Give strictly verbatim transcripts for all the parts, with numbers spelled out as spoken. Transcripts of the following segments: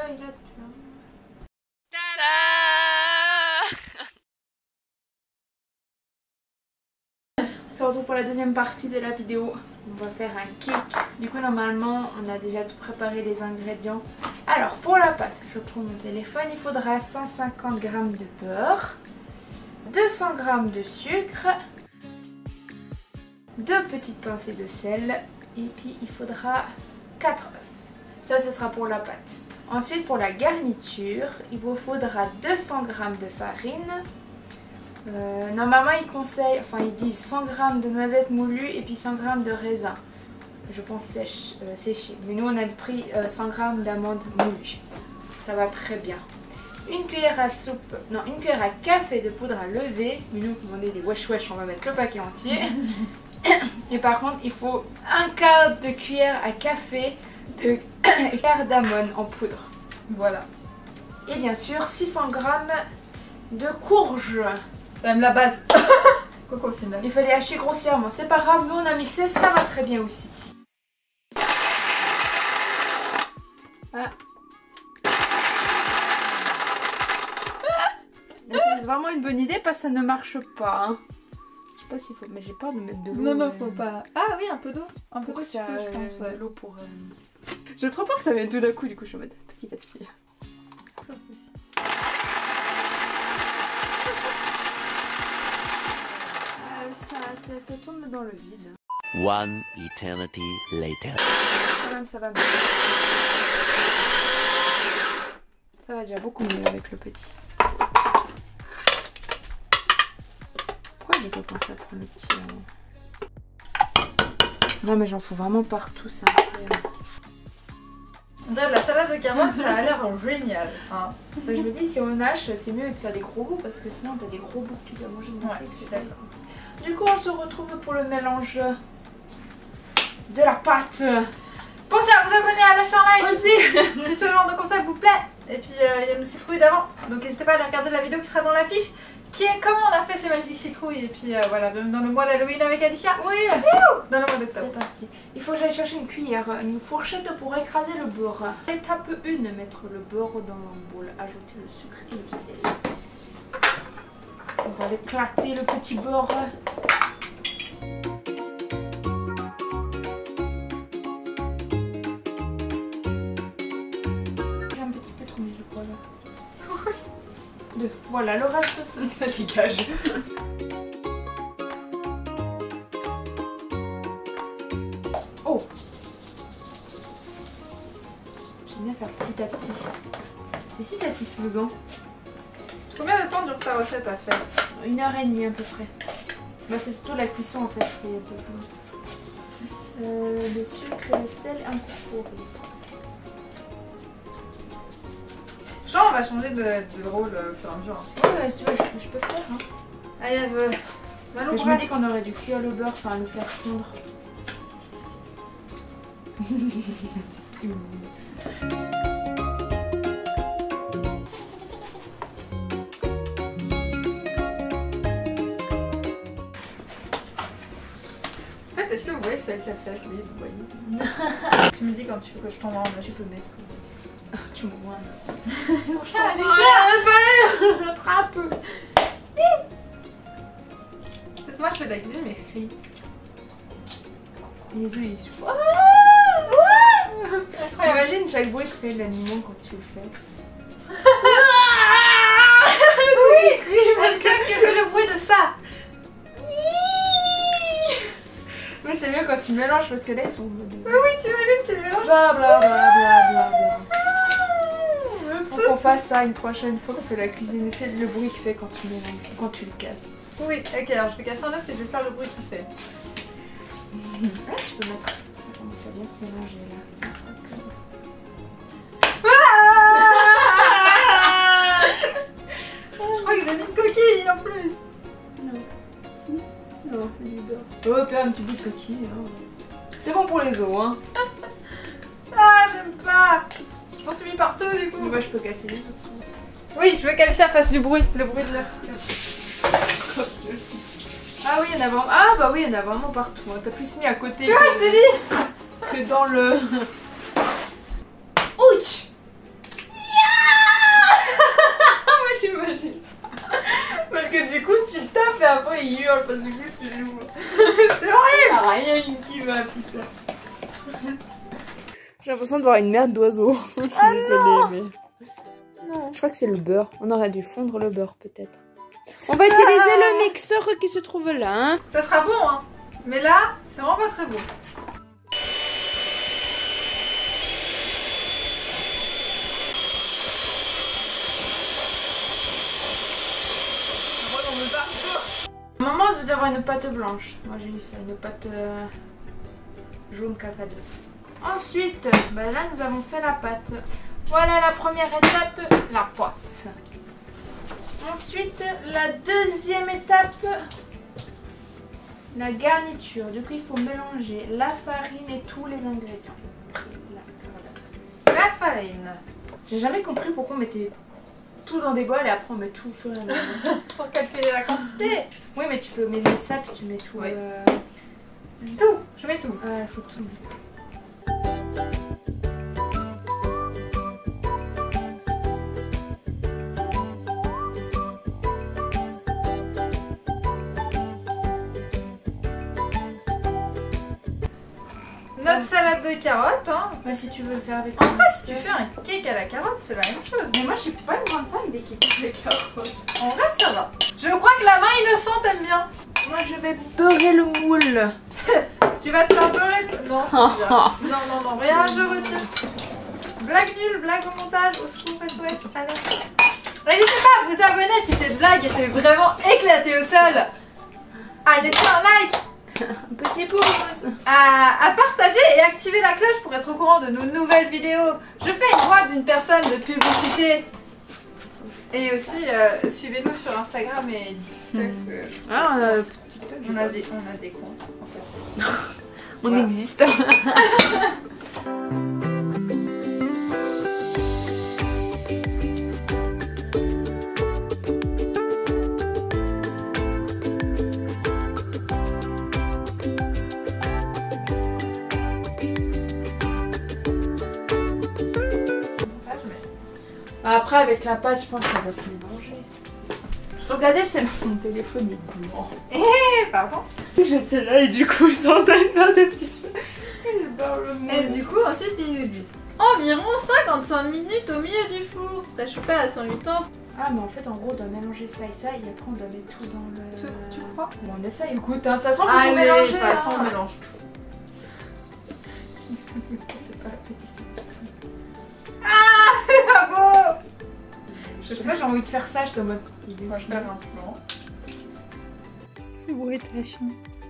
feuille là-dedans. On se retrouve pour la deuxième partie de la vidéo. On va faire un cake. Du coup normalement on a déjà tout préparé les ingrédients. Alors pour la pâte, je prends mon téléphone. Il faudra cent cinquante grammes de beurre, deux cents grammes de sucre, deux petites pincées de sel et puis il faudra quatre œufs. Ça ce sera pour la pâte. Ensuite pour la garniture, il vous faudra deux cents grammes de farine. Euh, normalement ils conseillent, enfin ils disent cent grammes de noisettes moulues et puis cent grammes de raisin. Je pense sèche, euh, séché. Mais nous on a pris euh, cent grammes d'amandes moulues. Ça va très bien. Une cuillère à soupe, non une cuillère à café de poudre à lever. Mais nous on est des wesh wesh, on va mettre le paquet entier. Et par contre il faut un quart de cuillère à café de cardamome en poudre. Voilà. Et bien sûr six cents grammes de courge. Quand même la base. Quoi qu'au final. Il fallait hacher grossièrement. C'est pas grave, nous on a mixé, ça va très bien aussi. Ah. C'est vraiment une bonne idée parce que ça ne marche pas. Hein. Je sais pas s'il faut, mais j'ai peur de mettre de l'eau. Non, non, mais... faut pas. Ah oui, un peu d'eau. Un peu d'eau, ça, je pense. Ouais. De l'eau pour. Euh... J'ai trop peur que ça vienne tout d'un coup, du coup je vais mettre petit à petit. Ça, ça, ça tourne dans le vide. One eternity later. Quand même, ça va mieux. Ça va déjà beaucoup mieux avec le petit. Pourquoi j'ai pas pensé à prendre le petit avant? Non mais j'en fous vraiment partout, c'est incroyable. On dirait de la salade de carottes, ça a l'air génial. Hein. Je me dis si on hache, c'est mieux de faire des gros bouts parce que sinon t'as des gros bouts que tu dois manger. Ouais, c'est d'accord. Du coup on se retrouve pour le mélange de la pâte. Pensez à vous abonner, à lâcher un like aussi si ce genre de concept vous plaît. Et puis euh, il y a nos citrouilles d'avant, donc n'hésitez pas à aller regarder la vidéo qui sera dans l'affiche, qui est comment on a fait ces magnifiques citrouilles. Et puis euh, voilà, dans le mois d'Halloween avec Alicia. Oui. Dans le mois d'octobre. C'est parti. Il faut que j'aille chercher une cuillère, une fourchette pour écraser le beurre. Étape un, mettre le beurre dans un bol, ajouter le sucre et le sel. On va éclater le petit beurre. J'ai un petit peu trop mis, je crois là. Deux. Voilà, le reste ça dégage. Oh! J'aime bien faire petit à petit. C'est si satisfaisant. Combien de temps dure ta recette à faire? Une heure et demie à peu près. Bah, c'est surtout la cuisson en fait. C'est un peu plus... euh, le sucre et le sel incorporés. Genre on va changer de, de rôle au fur et à mesure. Ouais, ouais, tu vois, je, je peux faire. Hein. Allez, euh, Mais je me dis qu'on aurait dû cuire le beurre, enfin le faire fondre. En fait, est-ce que vous voyez ce qu'elle sait faire? Oui, vous voyez. Tu me dis quand tu veux que je tombe en Tu peux mettre. Tu me vois. Ah, il fallait rattrape. Peut-être moi je fais de la cuisine mais je crie. Les yeux ils souffrent. Ah, imagine chaque bruit que fait l'animal quand tu le fais. Oui, quelqu'un qui fait le bruit de ça. Mais c'est mieux quand tu mélanges parce que là ils sont. Oui, oui, t'imagines, tu mélanges. Bla bla bla bla bla bla. Faut qu'on fasse ça une prochaine fois qu'on fait la cuisine. Fais le bruit qu'il fait quand tu mélanges, quand tu le casses. Oui, ok, alors je vais casser un œuf et je vais faire le bruit qu'il fait. Ah, tu peux mettre. Ça commence à bien se mélanger là. Ah je crois que j'ai mis une coquille en plus. Non. Si. Non, c'est du beurre. Oh, faire un petit bout de coquille. Hein. C'est bon pour les os, hein. Ah, j'aime pas. Je m'en suis mis partout du coup. Moi, je peux casser les os. Oui, je veux qu'elle fasse du bruit, le bruit de l'œuf. Ah oui, il y en a vraiment. Ah bah oui, il y en a vraiment partout. Hein. T'as plus mis à côté. Tu vois, je t'ai dit. Que dans le. Ouch. parce que je joue. C'est horrible. Rien qui va, putain. J'ai l'impression de voir une merde d'oiseau. Je suis ah désolée, non mais. Non. Je crois que c'est le beurre. On aurait dû fondre le beurre, peut-être. On va utiliser ah le mixeur qui se trouve là. Hein. Ça sera bon, hein. Mais là, c'est vraiment pas très bon. Maman veut d'avoir une pâte blanche. Moi j'ai eu ça, une pâte euh, jaune cacado. Ensuite, bah là nous avons fait la pâte. Voilà la première étape, la pâte. Ensuite, la deuxième étape, la garniture. Du coup, il faut mélanger la farine et tous les ingrédients. La farine. J'ai jamais compris pourquoi on mettait tout dans des bols et après on met tout au fur et à mesure. Pour calculer la quantité. Oui, mais tu peux mettre ça puis tu mets tout. Oui. Euh... Tout, je mets tout. Ah, il faut tout mettre. Notre salade de carottes, hein. Bah, si tu veux le faire avec. En vrai, si tu fais un cake à la carotte, c'est la même chose. Mais moi, je suis pas une grande fan des cakes à la carotte. En vrai, ça va. Je crois que la main innocente aime bien. Moi, je vais beurrer le moule. Tu vas te faire beurrer le... Non, c'est bizarre. Non, non, non, rien, je retire. Blague nulle, blague au montage, au secours, S O S, alerte. N'hésitez pas à vous abonner si cette blague était vraiment éclatée au sol. À laisser un like. Un petit pouce. À, à partager et activer la cloche pour être au courant de nos nouvelles vidéos. Je fais une voix d'une personne de publicité. Et aussi, euh, suivez-nous sur Instagram et TikTok. Euh, Ah, on a, TikTok, on, a des, on a des comptes, en fait. on Voilà. existe. Après, avec la pâte, je pense que ça va se mélanger. Regardez, c'est mon téléphone est blanc. Eh, pardon. J'étais là et du coup, sans taille de fiche. Je barre le Et du coup, ensuite, ils nous disent environ cinquante-cinq minutes au milieu du four. Préchauffé à cent quatre-vingts. Ah, mais en fait, en gros, on doit mélanger ça et ça, et après, on doit mettre tout dans le. Tu, tu crois? Bon, on essaye, écoute, hein, de toute façon, faut Allez, tout mélanger. de toute façon, hein. on mélange tout. C'est pas petit, c'est tout. Ah, c'est pas beau. Je sais pas, j'ai envie de faire ça, je te mode. Moi, je perds un plan. C'est bruitage.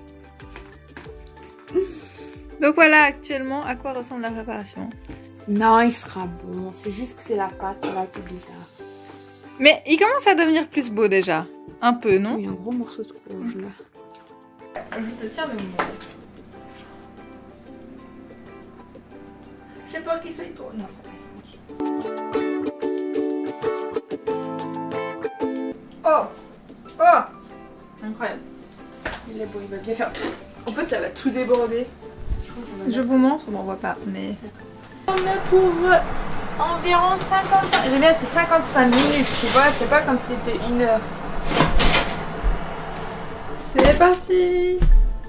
Donc voilà actuellement à quoi ressemble la préparation. Non, il sera bon, c'est juste que c'est la pâte là qui est bizarre. Mais il commence à devenir plus beau déjà. Un peu, non? Il y a un gros morceau de courge là. Je te tiens le mot. J'ai peur qu'il soit trop. Non, c'est pas ça. Oh, oh, incroyable. Il est beau, il va bien faire. En fait, ça va tout déborder. Je vous montre, on n'en voit pas, mais... On me couvre environ cinquante-cinq. J'aime bien, c'est cinquante-cinq minutes, tu vois, c'est pas comme si c'était une heure. C'est parti.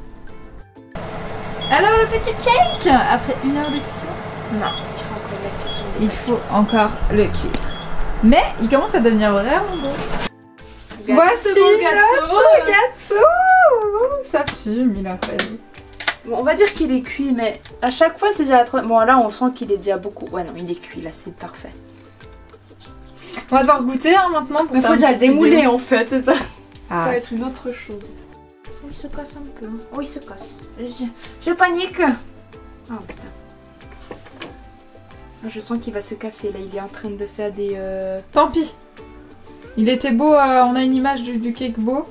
Alors le petit cake, après une heure de cuisson? Non, il faut encore de la cuisson. Il faut encore le cuire. Mais il commence à devenir vraiment beau. Voici notre gâteau. Ça fume, il est incroyable. Bon, on va dire qu'il est cuit, mais à chaque fois c'est déjà trop. Bon, là on sent qu'il est déjà beaucoup. Ouais, non, il est cuit, là c'est parfait. On va devoir goûter hein, maintenant pour Mais faire faut une déjà le petite démouler vidéo. en fait, c'est ça. Ah, Ça va être une autre chose. Oh, il se casse un peu. Oh, il se casse. Je, je panique. Oh putain. Je sens qu'il va se casser là, il est en train de faire des... Euh... tant pis. Il était beau, euh, on a une image du, du cake beau.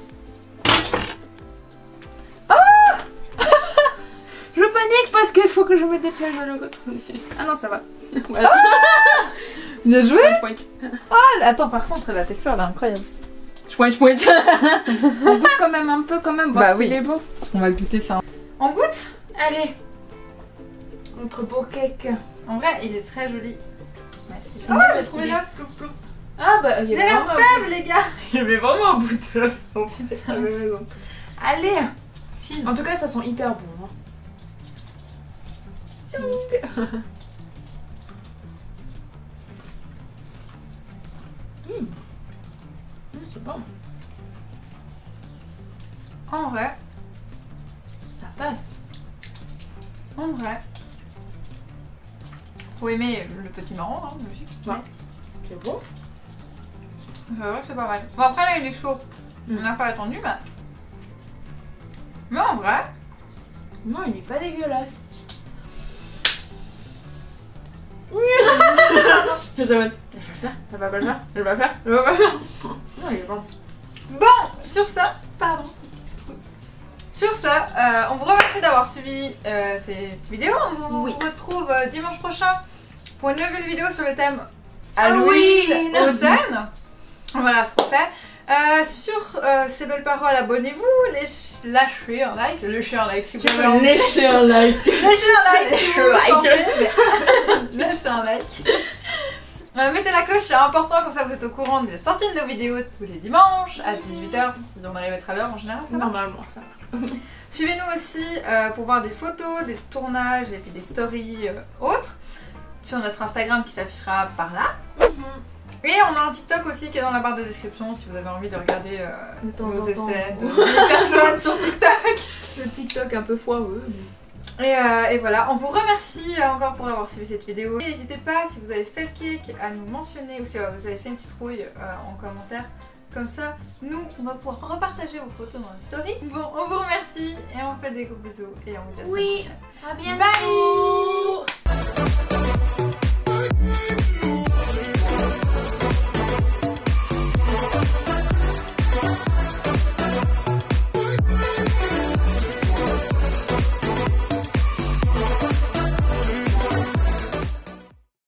Je panique parce qu'il faut que je me dépêche de le retourner. Ah non, ça va. Voilà. Bien joué. Point. Ah, attends, par contre, la texture elle est incroyable. Point, point. On goûte quand même un peu quand même, voir Bah s'il oui. est beau. On va goûter ça. On goûte? Allez. Notre beau cake. En vrai, il est très joli. Ouais, c'est Oh, génial j'ai parce trouvé qu'il est- là, plouf plouf. Ah bah il y J'ai avait l'air vraiment... faible, les gars. Il y avait vraiment un bout d'œuf en fait, t'avais raison. Allez. Si. En tout cas, ça sent hyper bon. Hein. C'est hyper... mmh. Mmh, c'est bon. En vrai, Ça passe. en vrai. Faut aimer le petit marron, hein, logique. Ouais. C'est bon. C'est vrai que c'est pas mal. Bon, après là, il est chaud. Mm. On n'a pas attendu, mais. Mais en vrai. Non, il est pas dégueulasse. Je te mode, elle va le faire, elle va pas le faire, elle va le faire, elle va pas le faire. Non, il est bon. Bon, sur ça, pardon. Sur ça, euh, on vous remercie d'avoir suivi euh, ces petites vidéos. On vous Oui. retrouve euh, dimanche prochain pour une nouvelle vidéo sur le thème Halloween, Halloween. automne. On verra ce qu'on fait. Euh, sur euh, ces belles paroles, abonnez-vous, lâchez, lâchez un like, lâchez un like si vous avez envie. Lécher un like. Lâchez un like si vous le Like. sentez. Lâchez un like. Euh, mettez la cloche, c'est important, comme ça vous êtes au courant des sorties de nos vidéos tous les dimanches à dix-huit heures, si on arrive à être à l'heure en général. Ça marche. Normalement, ça marche. Suivez-nous aussi euh, pour voir des photos, des tournages et puis des stories euh, autres sur notre Instagram qui s'affichera par là. Et on a un TikTok aussi qui est dans la barre de description si vous avez envie de regarder euh, De temps nos en temps. essais de dix personnes sur TikTok. Le TikTok un peu foireux. Et, euh, et voilà, on vous remercie encore pour avoir suivi cette vidéo. Et n'hésitez pas, si vous avez fait le cake, à nous mentionner ou si euh, vous avez fait une citrouille euh, en commentaire. Comme ça, nous, on va pouvoir repartager vos photos dans nos stories. Bon, on vous remercie et on fait des gros bisous et on vous dit à la semaine Oui. prochaine. À bientôt. Bye.